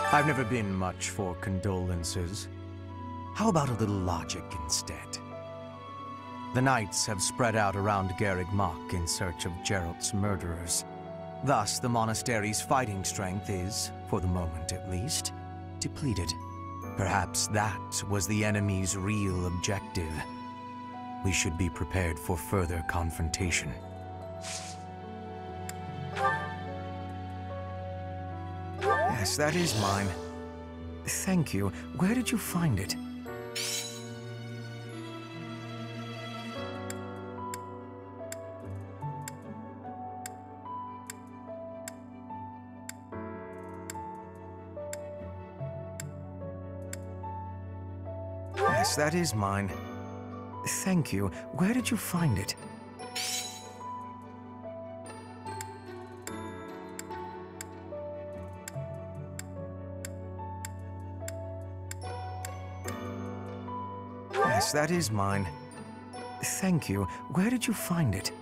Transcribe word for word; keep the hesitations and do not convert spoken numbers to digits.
I've never been much for condolences. How about a little logic instead? The knights have spread out around Garreg Mach in search of Geralt's murderers. Thus, the monastery's fighting strength is, for the moment at least, depleted. Perhaps that was the enemy's real objective. We should be prepared for further confrontation. Yes, that is mine. Thank you. Where did you find it? Yes, that is mine. Thank you. Where did you find it? Yes, that is mine. Thank you. Where did you find it?